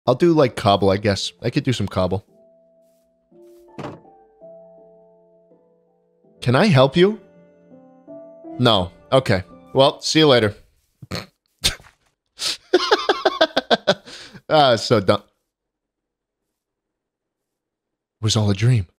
I'll do like cobble, I guess. I could do some cobble. Can I help you? No. Okay. Well, see you later. Ah, so dumb. It was all a dream.